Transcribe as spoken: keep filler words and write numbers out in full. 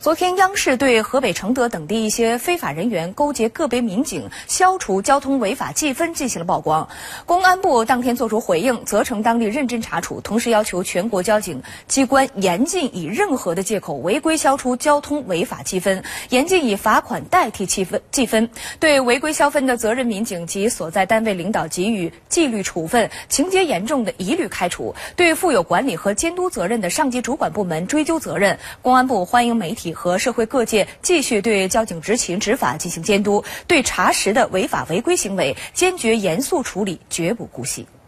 昨天，央视对河北承德等地一些非法人员勾结个别民警消除交通违法记分进行了曝光。公安部当天作出回应，责成当地认真查处，同时要求全国交警机关严禁以任何的借口违规消除交通违法记分，严禁以罚款代替记分记分，对违规消分的责任民警及所在单位领导给予纪律处分，情节严重的一律开除，对负有管理和监督责任的上级主管部门追究责任。公安部欢迎媒体和社会各界继续对交警执勤执法进行监督，对查实的违法违规行为坚决严肃处理，绝不姑息。